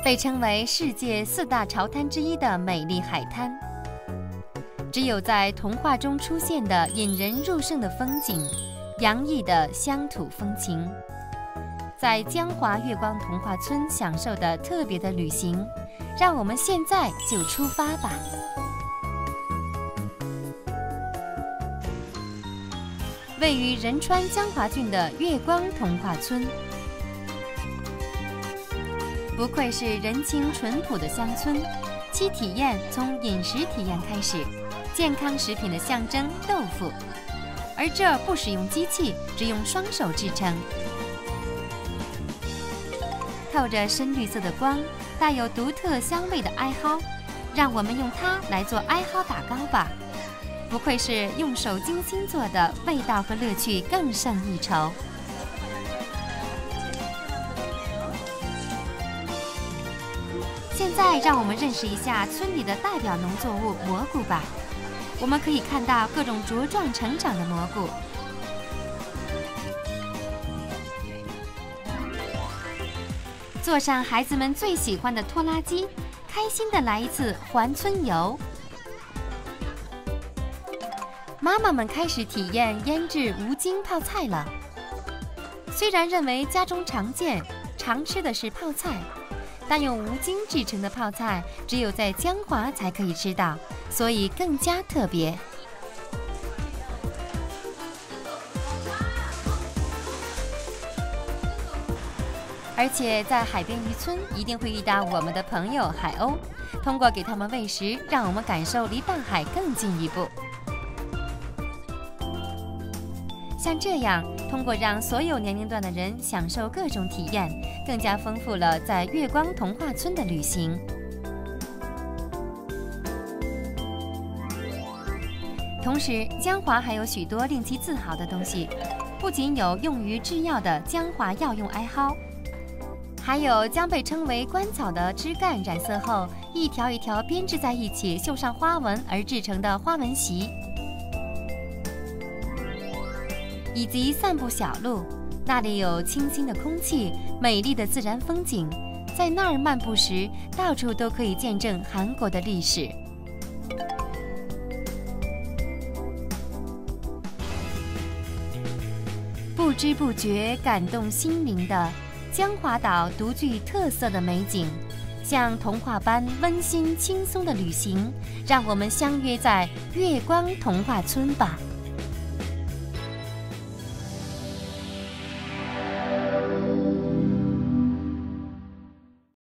被称为世界4大潮滩之一的美丽海滩。只有在童话中出现的引人入胜的风景，洋溢的乡土风情，在江华月光童话村享受的特别的旅行，让我们现在就出发吧。位于仁川江华郡的月光童话村，不愧是人情淳朴的乡村，其体验从饮食体验开始。健康食品的象征豆腐，而这不使用机器，只用双手制成。透着深绿色的光，带有独特香味的艾蒿，让我们用它来做艾蒿打糕吧。不愧是用手精心做的，味道和乐趣更胜一筹。现在让我们认识一下村里的代表农作物蘑菇吧。我们可以看到各种茁壮成长的蘑菇。坐上孩子们最喜欢的拖拉机，开心地来一次环村游。妈妈们开始体验腌制无筋泡菜了。虽然认为家中常见、常吃的是泡菜，但用无筋制成的泡菜只有在江华才可以吃到，所以更加特别。而且在海边渔村一定会遇到我们的朋友海鸥，通过给它们喂食，让我们感受离大海更进一步。像这样，通过让所有年龄段的人享受各种体验，更加丰富了在月光童话村的旅行。同时，江华还有许多令其自豪的东西，不仅有用于制药的江华药用艾蒿，还有将被称为官草的枝干染色后，一条一条编织在一起，绣上花纹而制成的花纹席。以及散步小路，那里有清新的空气、美丽的自然风景，在那儿漫步时，到处都可以见证韩国的历史。不知不觉感动心灵的江华岛独具特色的美景，像童话般温馨轻松的旅行，让我们相约在月光童话村吧。